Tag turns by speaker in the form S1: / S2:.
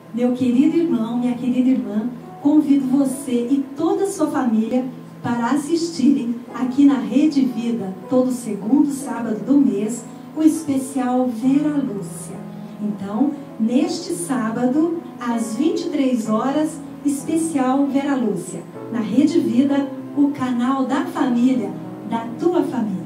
S1: Meu querido irmão, minha querida irmã, convido você e toda a sua família para assistirem aqui na Rede Vida, todo segundo sábado do mês, o especial Vera Lúcia. Então, neste sábado, às 23 horas, especial Vera Lúcia. Na Rede Vida, o canal da família, da tua família.